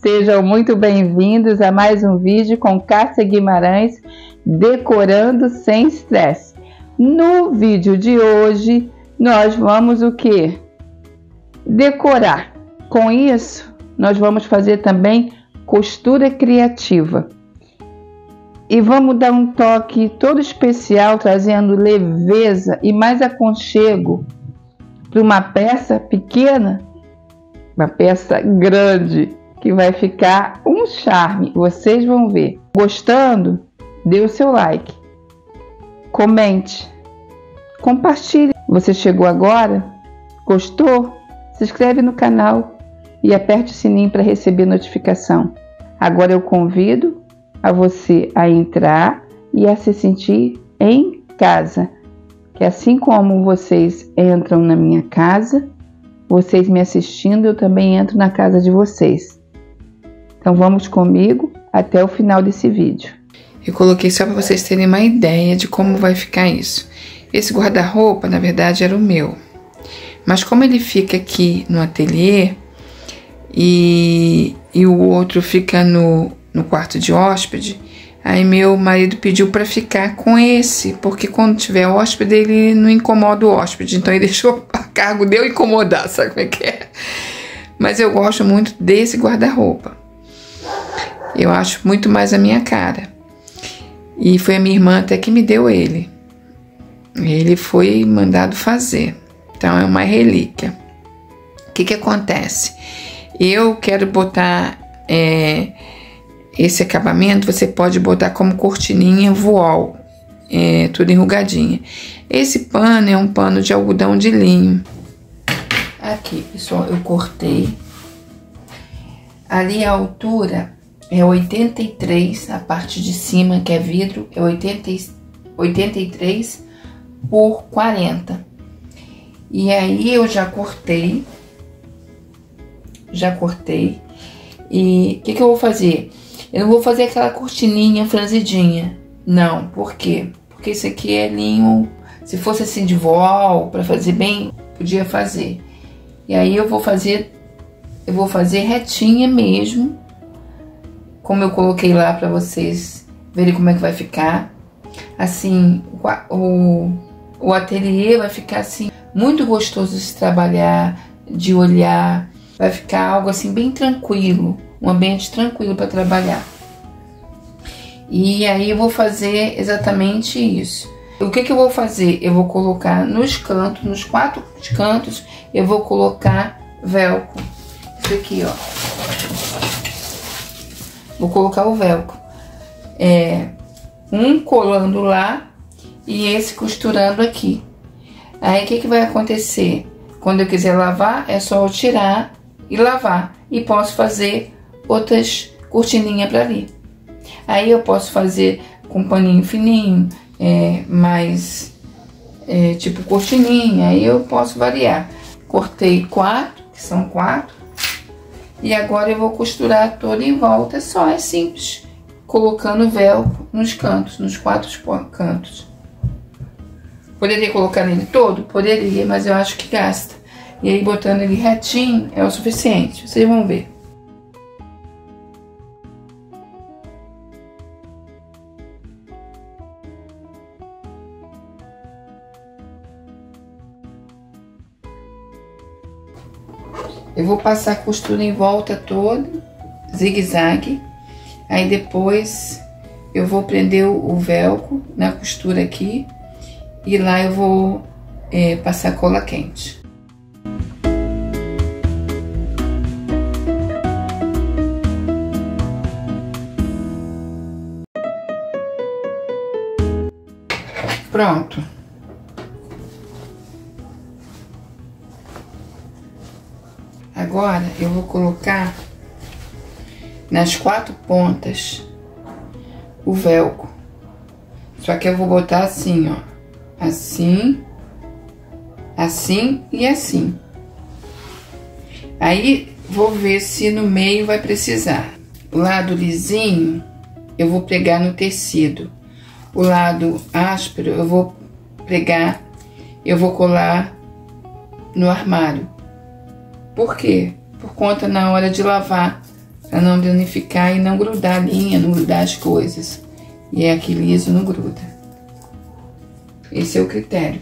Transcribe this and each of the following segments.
Sejam muito bem-vindos a mais um vídeo com Cássia Guimarães, decorando sem estresse. No vídeo de hoje, nós vamos o quê? Decorar. Com isso, nós vamos fazer também costura criativa. E vamos dar um toque todo especial, trazendo leveza e mais aconchego para uma peça pequena, uma peça grande, que vai ficar um charme. Vocês vão ver. Gostando? Dê o seu like. Comente. Compartilhe. Você chegou agora? Gostou? Se inscreve no canal e aperte o sininho para receber notificação. Agora eu convido a você a entrar e a se sentir em casa. Que assim como vocês entram na minha casa, vocês me assistindo, eu também entro na casa de vocês. Então vamos comigo até o final desse vídeo. Eu coloquei só para vocês terem uma ideia de como vai ficar isso. Esse guarda-roupa, na verdade, era o meu. Mas como ele fica aqui no ateliê e o outro fica no quarto de hóspede, aí meu marido pediu para ficar com esse, porque quando tiver hóspede ele não incomoda o hóspede. Então ele deixou a cargo de eu incomodar, sabe como é que é? Mas eu gosto muito desse guarda-roupa. Eu acho muito mais a minha cara. E foi a minha irmã até que me deu ele. Ele foi mandado fazer. Então é uma relíquia. O que acontece? Eu quero botar esse acabamento, você pode botar como cortininha voal. Tudo enrugadinha. Esse pano é um pano de algodão de linho. Aqui, pessoal, eu cortei. Ali a altura é 83, a parte de cima que é vidro é 83 por 40. E aí eu já cortei. E o que eu vou fazer? Eu não vou fazer aquela cortininha franzidinha. Não, por quê? Porque isso aqui é linho. Se fosse assim de voal, para fazer bem, podia fazer. E aí eu vou fazer retinha mesmo. Como eu coloquei lá para vocês verem como é que vai ficar. Assim, o ateliê vai ficar assim, muito gostoso de se trabalhar, de olhar. Vai ficar algo assim bem tranquilo, um ambiente tranquilo para trabalhar. E aí eu vou fazer exatamente isso. O que eu vou fazer? Eu vou colocar nos cantos, nos 4 cantos, eu vou colocar velcro. Isso aqui, ó. Vou colocar o velcro. Um colando lá e esse costurando aqui. Aí o que vai acontecer? Quando eu quiser lavar, é só eu tirar e lavar. E posso fazer outras cortininhas para ali. Aí eu posso fazer com paninho fininho, mais tipo cortininha. Aí eu posso variar. Cortei 4, que são 4. E agora eu vou costurar toda em volta, é simples. Colocando velcro nos cantos, nos 4 cantos. Poderia colocar nele todo? Poderia, mas eu acho que gasta. E aí botando ele retinho é o suficiente, vocês vão ver. Eu vou passar a costura em volta toda, zigue-zague. Aí depois eu vou prender o velcro na costura aqui. E lá eu vou passar cola quente. Pronto. Agora eu vou colocar nas 4 pontas o velcro. Só que eu vou botar assim, ó. Assim, assim e assim. Aí vou ver se no meio vai precisar. O lado lisinho eu vou pregar no tecido. O lado áspero eu vou pregar, eu vou colar no armário. Por quê? Por conta na hora de lavar Pra não danificar e não grudar a linha, não grudar as coisas. E é aqui liso, não gruda. Esse é o critério.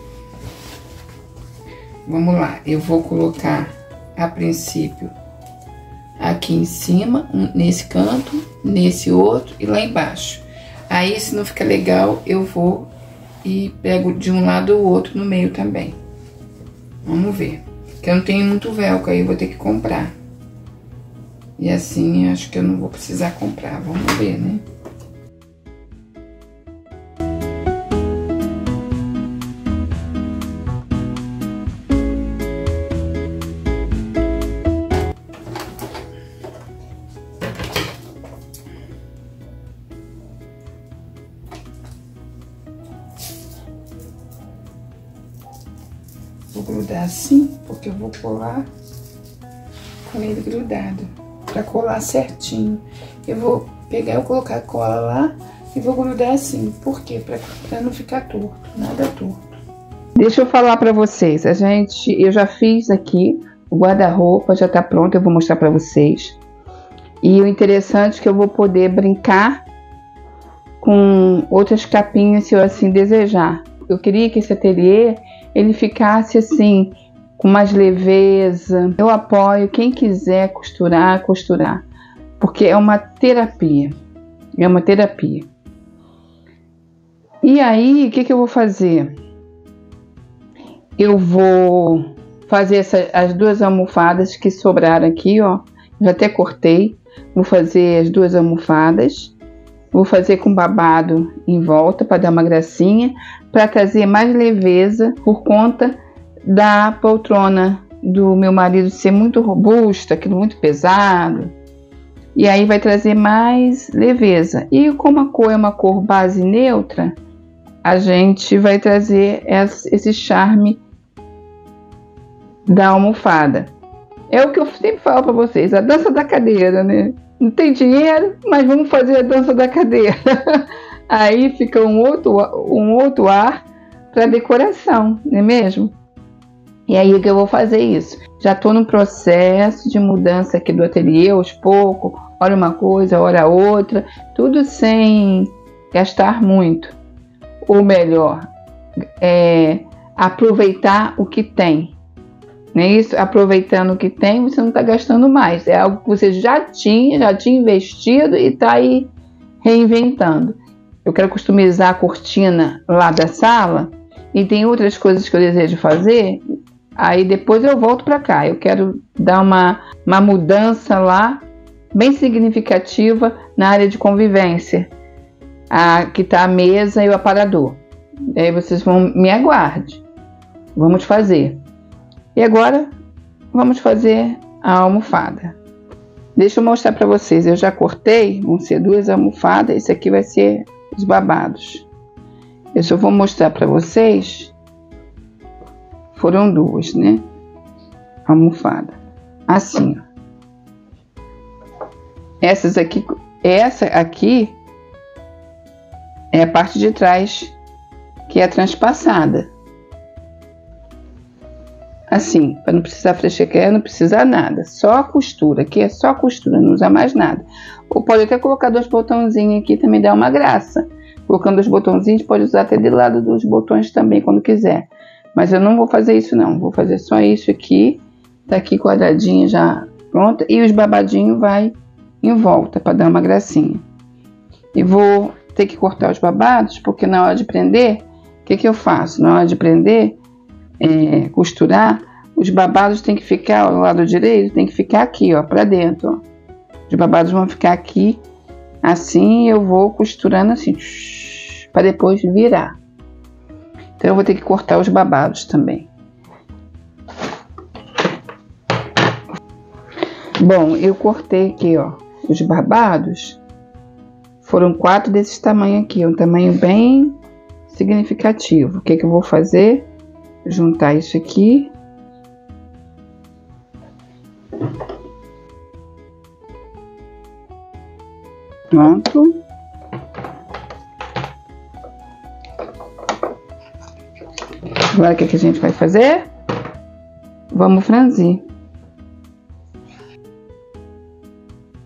Vamos lá, eu vou colocar a princípio aqui em cima, nesse canto, nesse outro e lá embaixo. Aí, se não ficar legal, eu vou e pego de um lado ou outro no meio também. Vamos ver. Que eu não tenho muito velcro, aí eu vou ter que comprar. E assim, acho que eu não vou precisar comprar. Vamos ver, né? Vou grudar assim, porque eu vou colar com ele grudado, pra colar certinho. Eu vou pegar e colocar a cola lá e vou grudar assim. Por quê? Pra não ficar torto, nada torto. Deixa eu falar pra vocês, eu já fiz aqui, o guarda-roupa já tá pronto, eu vou mostrar pra vocês. E o interessante é que eu vou poder brincar com outras capinhas se eu assim desejar. Eu queria que esse ateliê ele ficasse assim, com mais leveza. Eu apoio quem quiser costurar, costurar. Porque é uma terapia. É uma terapia. E aí, o que eu vou fazer? Eu vou fazer as duas almofadas que sobraram aqui, ó. Já até cortei. Vou fazer as duas almofadas. Vou fazer com babado em volta para dar uma gracinha, para trazer mais leveza por conta da poltrona do meu marido ser muito robusta, aquilo muito pesado. E aí vai trazer mais leveza. E como a cor é uma cor base neutra, a gente vai trazer esse charme da almofada. É o que eu sempre falo para vocês, a dança da cadeira, né? Não tem dinheiro, mas vamos fazer a dança da cadeira. Aí fica um outro ar para decoração, não é mesmo? E aí que eu vou fazer isso. Já estou no processo de mudança aqui do ateliê, aos poucos. Hora uma coisa, hora outra. Tudo sem gastar muito. Ou melhor, aproveitar o que tem. Não é isso? Aproveitando o que tem, você não está gastando mais. É algo que você já tinha investido e está aí reinventando. Eu quero customizar a cortina lá da sala e tem outras coisas que eu desejo fazer. Aí depois eu volto para cá. Eu quero dar uma mudança lá bem significativa na área de convivência. Aqui está a mesa e o aparador. Aí vocês me aguardem. Vamos fazer. E agora, vamos fazer a almofada. Deixa eu mostrar para vocês. Eu já cortei, vão ser duas almofadas. Esse aqui vai ser os babados. Eu só vou mostrar para vocês. Foram duas, né? Almofada. Assim, ó. Essa aqui é a parte de trás, que é transpassada. Assim, para não precisar frechequer, não precisar nada. Só a costura, aqui é só a costura, não usa mais nada. Ou pode até colocar dois botãozinhos aqui, também dá uma graça. Colocando os botãozinhos, pode usar até de lado dos botões também, quando quiser. Mas eu não vou fazer isso não, vou fazer só isso aqui. Tá aqui quadradinho já pronta. E os babadinhos vai em volta, para dar uma gracinha. E vou ter que cortar os babados, porque na hora de prender, o que eu faço? Na hora de prender, costurar, os babados tem que ficar, ó, do lado direito, tem que ficar aqui, ó, para dentro, ó. Os babados vão ficar aqui, assim, eu vou costurando assim, para depois virar. Então eu vou ter que cortar os babados também. Bom, eu cortei aqui, ó, os babados. Foram 4 desse tamanho aqui, um tamanho bem significativo. O que eu vou fazer? Juntar isso aqui. Pronto. Agora o que a gente vai fazer? Vamos franzir.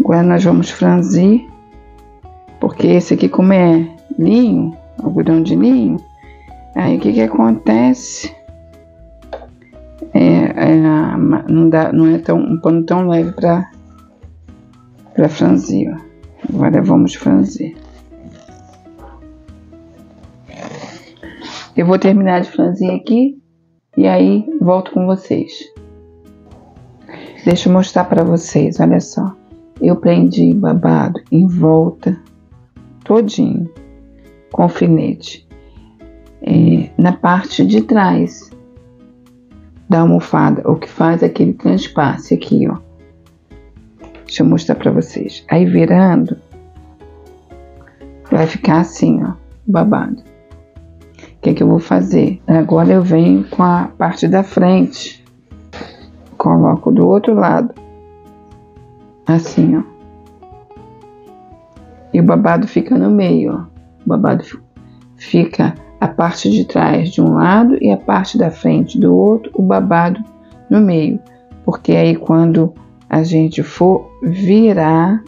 Agora nós vamos franzir, porque esse aqui, como é linho, algodão de linho, aí o que acontece? Não é um pano tão leve para franzir, ó. Agora vamos franzir. Eu vou terminar de franzir aqui e aí volto com vocês. Deixa eu mostrar para vocês, olha só. Eu prendi babado em volta todinho com alfinete na parte de trás da almofada, o que faz aquele transpasse aqui, ó. Deixa eu mostrar para vocês. Aí virando, vai ficar assim, ó, babado. O que eu vou fazer? Agora eu venho com a parte da frente, coloco do outro lado, assim, ó. E o babado fica no meio, ó. O babado fica a parte de trás de um lado e a parte da frente do outro, o babado no meio. Porque aí quando a gente for virar,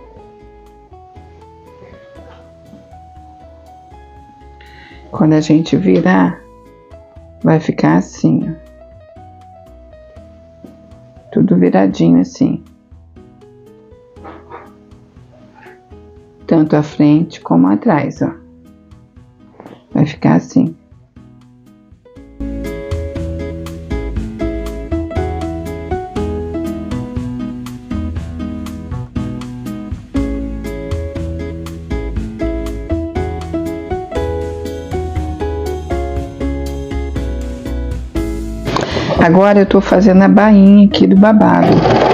vai ficar assim, ó. Tudo viradinho assim. Tanto a frente como atrás, ó. Vai ficar assim. Agora eu tô fazendo a bainha aqui do babado.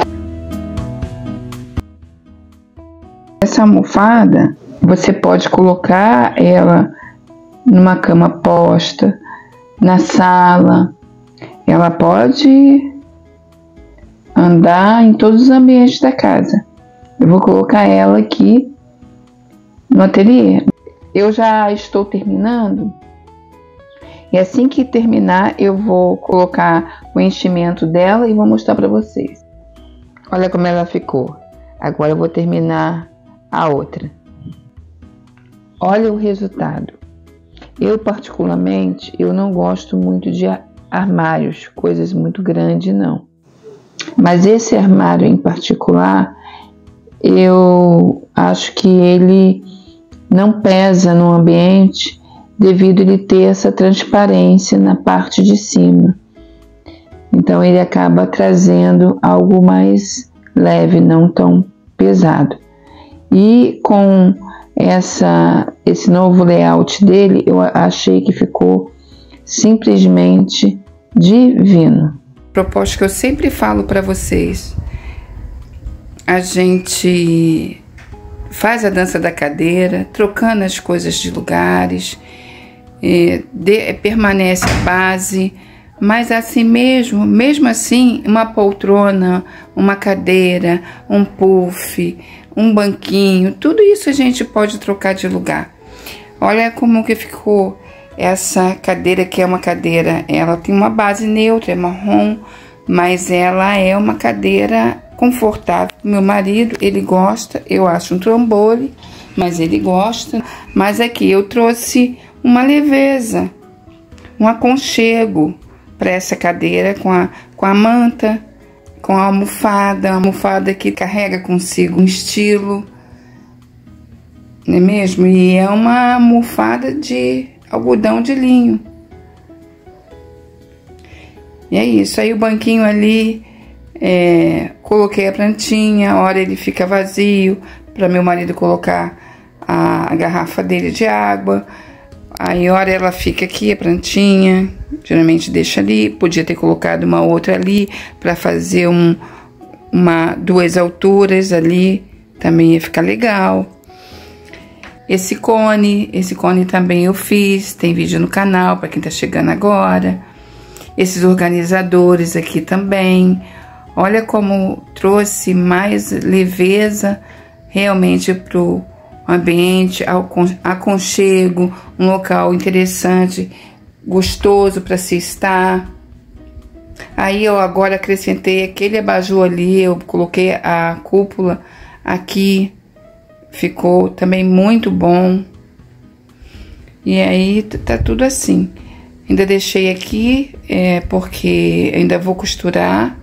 Essa almofada, você pode colocar ela numa cama posta, na sala. Ela pode andar em todos os ambientes da casa. Eu vou colocar ela aqui no ateliê. Eu já estou terminando. E assim que terminar, eu vou colocar o enchimento dela e vou mostrar para vocês. Olha como ela ficou. Agora eu vou terminar a outra. Olha o resultado. Eu, particularmente, eu não gosto muito de armários, coisas muito grandes, não. Mas esse armário em particular, eu acho que ele não pesa no ambiente, devido a ele ter essa transparência na parte de cima. Então ele acaba trazendo algo mais leve, não tão pesado. E com esse novo layout dele, eu achei que ficou simplesmente divino. Proposta que eu sempre falo para vocês: a gente faz a dança da cadeira, trocando as coisas de lugares, permanece a base, mas assim mesmo assim, uma poltrona, uma cadeira, um puff, um banquinho, tudo isso a gente pode trocar de lugar. Olha como que ficou essa cadeira, que é uma cadeira, ela tem uma base neutra, é marrom, mas ela é uma cadeira confortável. Meu marido, ele gosta, eu acho um trambolho, mas ele gosta. Mas aqui eu trouxe uma leveza, um aconchego para essa cadeira com a manta, com a almofada que carrega consigo um estilo, não é mesmo? E é uma almofada de algodão de linho. E é isso. Aí o banquinho ali, coloquei a plantinha, a hora ele fica vazio, para meu marido colocar a garrafa dele de água. Aí a hora ela fica aqui, a plantinha, geralmente deixa ali. Podia ter colocado uma outra ali para fazer duas alturas ali, também ia ficar legal. Esse cone também eu fiz, tem vídeo no canal para quem tá chegando agora. Esses organizadores aqui também. Olha como trouxe mais leveza realmente pro ambiente, aconchego, um local interessante, gostoso para se estar. Aí eu agora acrescentei aquele abajur ali, eu coloquei a cúpula Aqui ficou também muito bom. E aí tá tudo assim. Ainda deixei aqui, porque ainda vou costurar.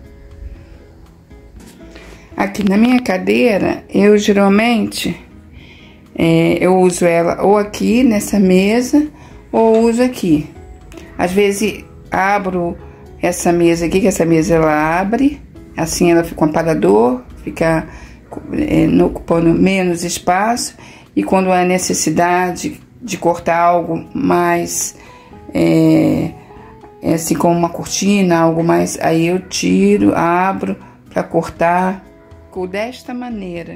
Aqui na minha cadeira, eu geralmente, eu uso ela ou aqui nessa mesa, ou uso aqui. Às vezes abro essa mesa aqui, que essa mesa ela abre, assim ela fica um aparador, fica ocupando menos espaço. E quando há necessidade de cortar algo mais, assim como uma cortina, algo mais, aí eu tiro, abro para cortar. Ficou desta maneira.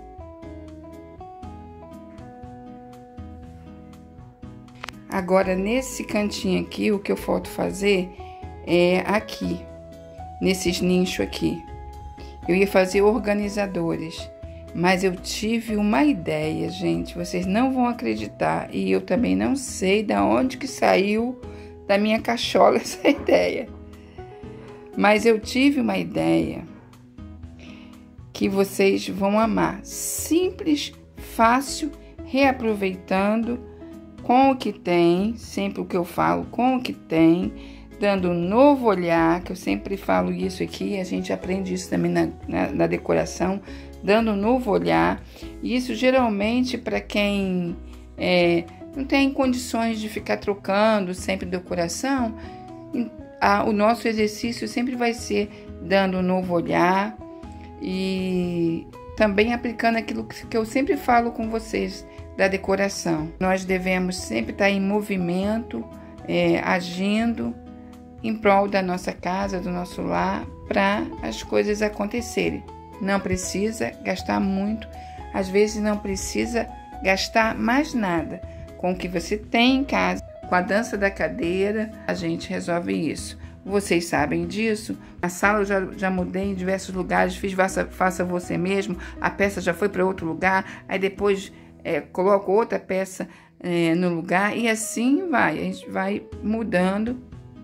Agora, nesse cantinho aqui, o que eu falta fazer é aqui, nesses nichos aqui. Eu ia fazer organizadores, mas eu tive uma ideia, gente, vocês não vão acreditar. E eu também não sei de onde que saiu da minha cachola essa ideia. Mas eu tive uma ideia que vocês vão amar. Simples, fácil, reaproveitando com o que tem, sempre o que eu falo, com o que tem, dando um novo olhar, que eu sempre falo isso aqui, a gente aprende isso também na decoração, dando um novo olhar. E isso geralmente para quem não tem condições de ficar trocando sempre decoração, o nosso exercício sempre vai ser dando um novo olhar e também aplicando aquilo que eu sempre falo com vocês da decoração. Nós devemos sempre estar em movimento, agindo em prol da nossa casa, do nosso lar, para as coisas acontecerem. Não precisa gastar muito, às vezes não precisa gastar mais nada. Com o que você tem em casa, com a dança da cadeira, a gente resolve isso. Vocês sabem disso. A sala eu já mudei em diversos lugares, fiz faça você mesmo, a peça já foi para outro lugar, aí depois coloco outra peça no lugar e assim vai. A gente vai mudando,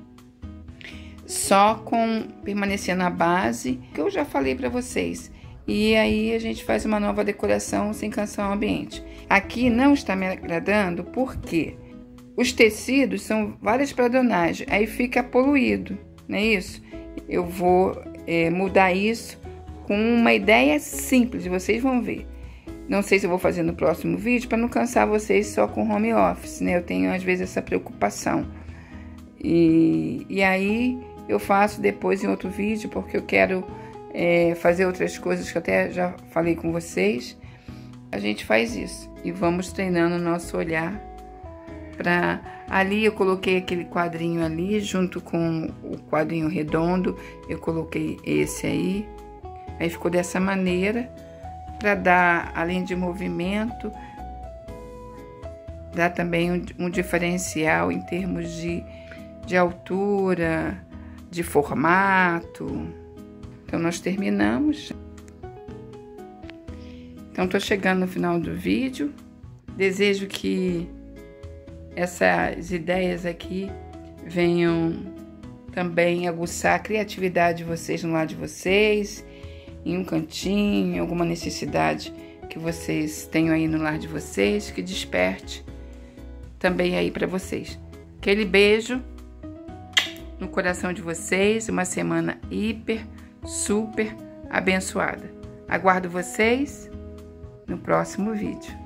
só com permanecer na base, que eu já falei para vocês. E aí a gente faz uma nova decoração sem cansar o ambiente. Aqui não está me agradando porque os tecidos são várias pradonagens, aí fica poluído, não é isso? Eu vou mudar isso com uma ideia simples, vocês vão ver. Não sei se eu vou fazer no próximo vídeo para não cansar vocês só com home office, né? Eu tenho às vezes essa preocupação. E aí eu faço depois em outro vídeo, porque eu quero fazer outras coisas que eu até já falei com vocês. A gente faz isso e vamos treinando o nosso olhar. Ali eu coloquei aquele quadrinho ali, junto com o quadrinho redondo, eu coloquei esse aí. Aí ficou dessa maneira, para dar, além de movimento, dá também um diferencial em termos de altura, de formato. Então, nós terminamos. Então, estou chegando no final do vídeo. Desejo que essas ideias aqui venham também aguçar a criatividade de vocês no lar de vocês, em um cantinho, alguma necessidade que vocês tenham aí no lar de vocês, que desperte também aí para vocês. Aquele beijo no coração de vocês, uma semana super abençoada. Aguardo vocês no próximo vídeo.